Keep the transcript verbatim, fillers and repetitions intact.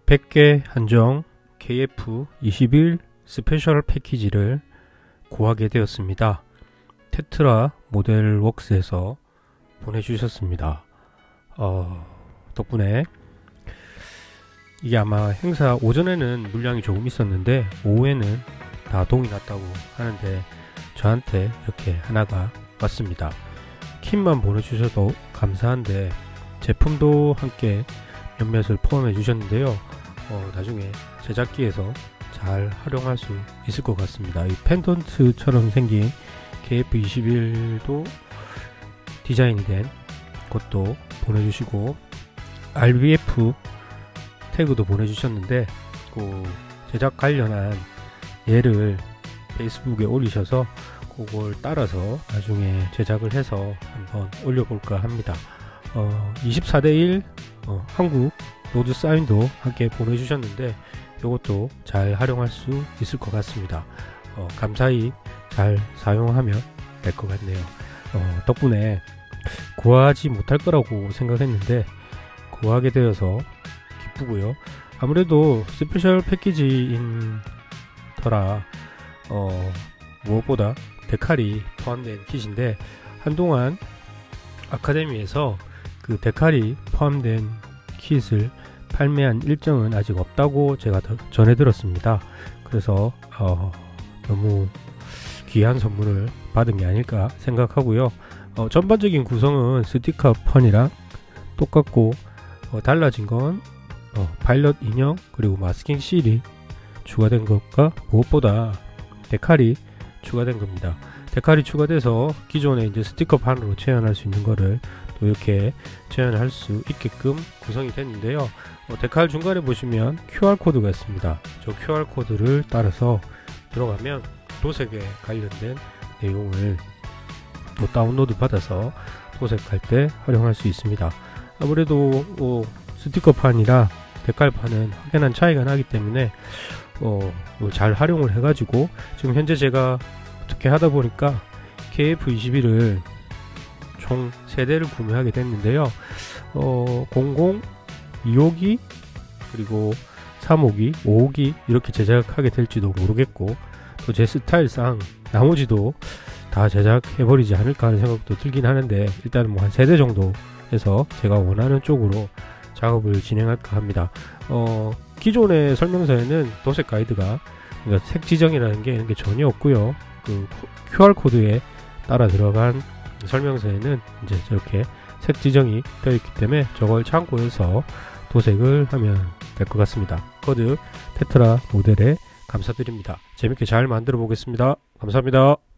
백 개 한정 케이에프 이십일 스페셜 패키지를 구하게 되었습니다. 테트라 모델웍스에서 보내주셨습니다. 어, 덕분에 이게 아마 행사 오전에는 물량이 조금 있었는데 오후에는 다 동이 났다고 하는데 저한테 이렇게 하나가 왔습니다. kit만 보내주셔도 감사한데 제품도 함께 몇몇을 포함해 주셨는데요. 어, 나중에 제작기에서 잘 활용할 수 있을 것 같습니다. 이 펜던트처럼 생긴 케이에프 이십일도 디자인이 된 것도 보내주시고 알비에프 태그도 보내주셨는데 그 제작 관련한 예를 페이스북에 올리셔서 그걸 따라서 나중에 제작을 해서 한번 올려볼까 합니다. 어, 이십사 대 일 어, 한국 로드 사인도 함께 보내주셨는데 이것도 잘 활용할 수 있을 것 같습니다. 어, 감사히 잘 사용하면 될 것 같네요. 어, 덕분에 구하지 못할 거라고 생각했는데 구하게 되어서 기쁘고요. 아무래도 스페셜 패키지인 터라 어, 무엇보다 데칼이 포함된 킷인데 한동안 아카데미에서 그 데칼이 포함된 킷을 판매한 일정은 아직 없다고 제가 전해 들었습니다. 그래서 어, 너무 귀한 선물을 받은 게 아닐까 생각하고요. 어, 전반적인 구성은 스티커 펀이랑 똑같고 어, 달라진 건 어, 파일럿 인형 그리고 마스킹 실이 추가된 것과 무엇보다 데칼이 추가된 겁니다. 데칼이 추가돼서 기존에 이제 스티커 판으로 재현할 수 있는 거를 또 이렇게 재현할 수 있게끔 구성이 됐는데요. 어, 데칼 중간에 보시면 큐알 코드가 있습니다. 저 큐알 코드를 따라서 들어가면 도색에 관련된 내용을 또 다운로드 받아서 도색할 때 활용할 수 있습니다. 아무래도 어, 스티커판이라 데칼판은 확연한 차이가 나기 때문에 어, 잘 활용을 해가지고 지금 현재 제가 어떻게 하다 보니까 케이에프 이십일을 총 세 대를 구매하게 됐는데요. 어, 공공, 이호기 그리고 삼호기, 오호기 이렇게 제작하게 될지도 모르겠고 또 제 스타일상 나머지도 다 제작해버리지 않을까 하는 생각도 들긴 하는데 일단은 뭐 한 세 대 정도 해서 제가 원하는 쪽으로 작업을 진행할까 합니다. 어, 기존의 설명서에는 도색 가이드가 그러니까 색 지정이라는 게 이런 게 전혀 없고요. 그 큐알 코드에 따라 들어간 설명서에는 이제 저렇게 색 지정이 되어 있기 때문에 저걸 참고해서 도색을 하면 될 것 같습니다. 코드 테트라 모델에 감사드립니다. 재밌게 잘 만들어 보겠습니다. 감사합니다.